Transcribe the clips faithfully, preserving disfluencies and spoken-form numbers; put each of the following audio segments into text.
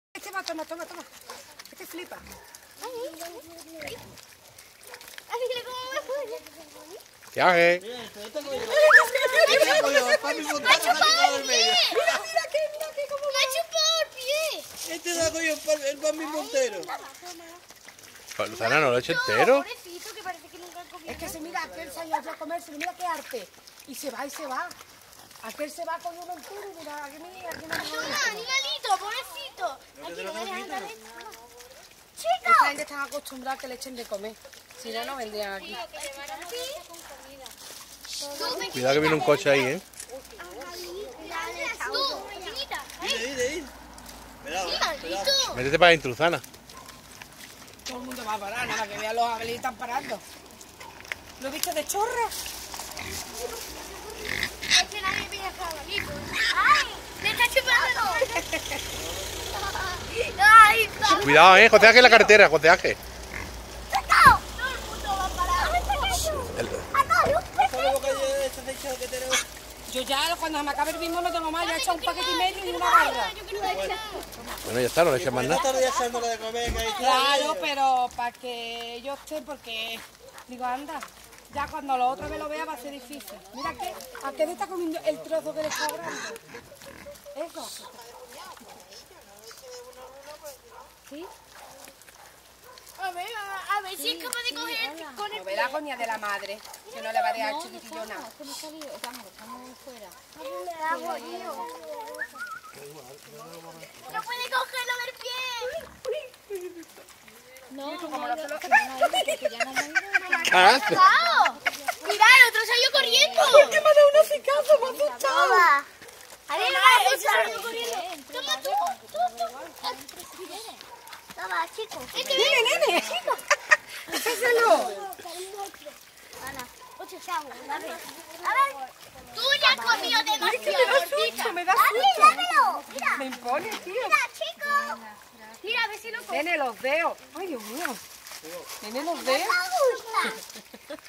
Este va, toma, toma, toma. Este flipa. ¿Qué haces? Mira, este coño. Este coño, papi Montero se ha quitado del medio. Mira, mira, que, mira, que como ¡Me ha chupado el pie! Este da coño el papi Montero. Luzana, ¿no lo he hecho entero? Pobrecito, que parece que nunca ha comido. Es que se mira, aquel se ha ido a comerse, mira qué arte. Y se va, y se va. Aquel se va con uno entero y mira, aquí mira, aquí no me Toma, animalito, pobrecito. Aquí no me dejan dar esto. Esta ¡Chico! gente están acostumbrada a que le echen de comer. Si no, no vendrían aquí. Cuidado que viene un coche ahí, ¿eh? Tú, pequeñita. Dile, dile, dile. Cuidado, cuidado. Maldito. Métete para adentro, Luzana. Todo el mundo va a parar, nada que vea los jabalíes están parando. ¿Lo viste de chorra? Es que nadie pide jabalito. ¡Ay! ¡Me está chupando! ¡Ay, papá! Cuidado, ¿eh? Joteaje en la carretera, joteaje. ¡Sacao! Todo el mundo va a parar. ¡Ay, me está chupando! ¡Ah, no! ¿Sabes lo que hay este fechado que tenemos? Yo ya, cuando se me acabe el mismo no tengo más, ya he echado un paquete y medio y una barra. Yo quiero echar. Bueno, ya está, no le eches más No nada. estar ya echándole de comer, que ahí está. Claro, pero para que ellos estén, porque digo, anda, ya cuando los otros me lo vean va a ser difícil. Mira que, ¿a qué le está comiendo el trozo que le está sobrando? Eso. ¿Sí? A ver, a, a ver si es capaz de coger con el No ve la coña de la madre, que no le va a dejar chiquitillo nada. ¡No puede cogerlo del pie! ¿Qué haces? ¡Wow! ¡Mira, el otro salió corriendo! ¿Por qué me ha dado una cicazo? Me ha asustado. ¡Toma! ¡A ver, el otro salió corriendo! ¡Toma tú! ¡Tú, tú! ¡Toma, chico! ¡Este ¡Nene, nene! ¡Échaselo! Ana, ocho chavos, a ver. A ver, tú ya has comido Ay, que demasiado, me da gordita. susto, me da Dale, susto. dámelo. Mira, Me impone, tío. mira, chico. Mira, a ver si lo coge. Nene, los dedos. Ay, Dios mío. Nene, los dedos. Me gusta.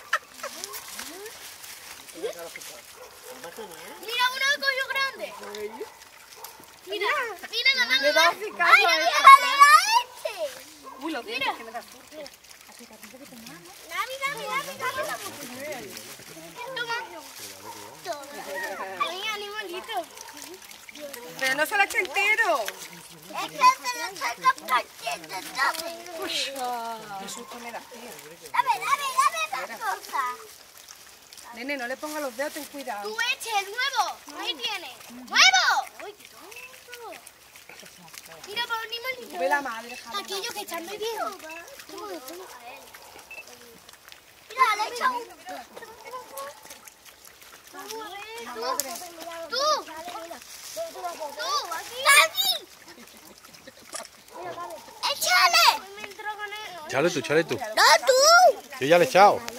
Mira, uno de collo grande. Mira, mira, mamá, Le da mamá. cicazo ¡Ay, a no, esta. mira, le da este! Uy, los dientes, que me da susto. Dame, dame, dame, dame. Toma. Toma. Ay, animalito. Pero no se lo eche entero. Es que se lo saca cachete, dame. Qué susto me da, tío. Dame, dame, dame más cosas. Nene, no le ponga los dedos, ten cuidado. Tú eche el nuevo. Ahí tienes. ¡Nuevo! ¡Uy, qué tonto! Mira, para un animalito. Ve la madre, jala. Aquello que están muy viejo. Toma, toma. Mira, le he echado un... Tú. Tú. Tú, aquí. ¡Échale! Chale tú, chale tú. ¡No, tú! Yo ya le he echado.